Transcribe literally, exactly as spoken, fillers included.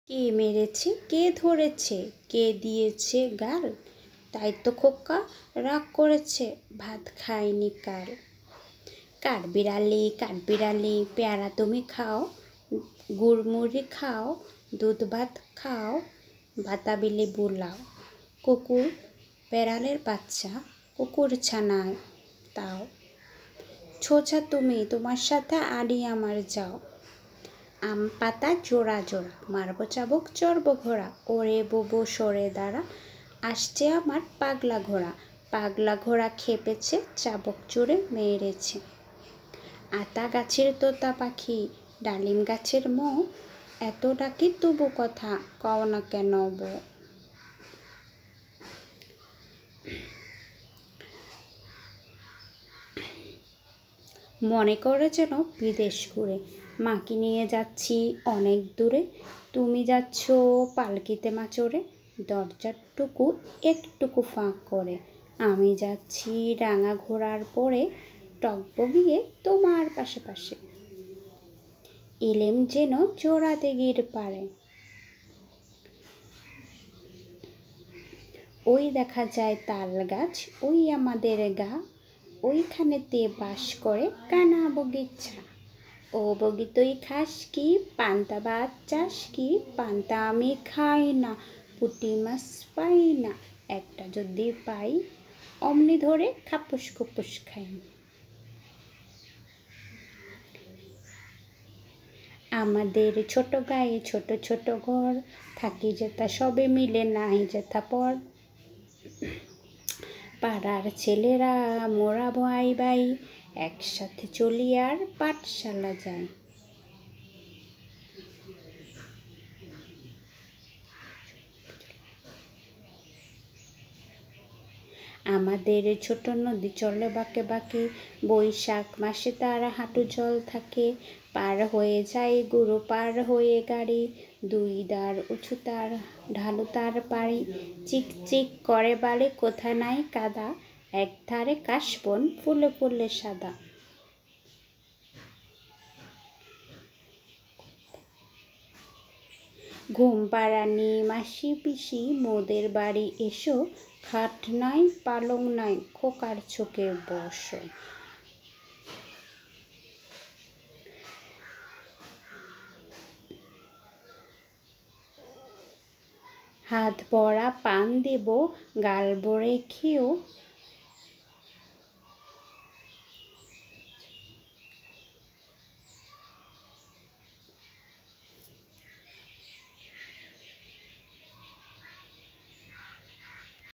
কে মেরেছে, কে ধরেছে, কে দিয়েছে গাল? তাই তো খোকা রাগ করেছে, ভাত খায়নি কাল। কাঠবিড়ালি কাঠবিড়ালি পেয়ারা তুমি খাও, গুড়মুড়ি খাও, দুধ ভাত খাও, বাতাবি লেবু লাও। কুকুর বেড়ালের বাচ্চা, কুকুর ছানায় তাও। ছোছা তুমি, তোমার সাথে আড়ি আমার যাও। আম পাতা জোড়া জোড়া, মারবো চাবুক চড়বো ঘোড়া। ওরে বুবু সরে দাঁড়া, আসছে আমার পাগলা ঘোড়া। পাগলা ঘোড়া খেপেছে, চাবুক জুড়ে মেরেছে। আতা গাছের তোতা পাখি, ডালিম গাছের মৌ, এত ডাকি তবু কথা কও না কেন বউ? মনে করে যেন বিদেশ ঘুরে, মাকে নিয়ে যাচ্ছি অনেক দূরে। তুমি যাচ্ছ পালকিতে মা চড়ে, দরজারটুকু একটুকু ফাঁক করে। আমি যাচ্ছি রাঙা ঘোড়ার পরে, টকবগিয়ে তোমার পাশে পাশে। এলেম যেন জোড়া দিঘির পারে, ওই দেখা যায় তাল গাছ, ওই আমাদের গা, ওইখানেতে বাস করে কানা বগিচা। ও বগি তুই খাস কি, পান্তা ভাত চাস কি? পান্তা আমি খাই না, পুঁটি মাছ পাই না, একটা যদি পাই অমনি ধরে খাপুস খুপুস খাই। আমাদের ছোট গায়ে ছোট ছোট ঘর, থাকি যেথা সবে মিলে নাই যেথা পর। পাড়ার ছেলেরা মোরা ভাই ভাই, একসাথে চলি আর পাঠশালা যাই। আমাদের ছোট নদী চলে বাঁকে বাঁকে, বৈশাখ মাসে তার হাঁটু জল থাকে। পার হয়ে যায় গরু, পার হয়ে গাড়ি, দুই দাঁড় উঁচু তার ঢালু তার পাড়ি। চিক চিক করে বালি, কোথা নাই কাদা, এক ধারে কাশবন ফুলে ফুলে সাদা। ঘুম পাড়ানি মাসি পিসি মোদের বাড়ি এসো, খাট নাই পালং নাই, খোকার চোখে বসো। হাত ভরা পান দেব, গাল ভরে খেও,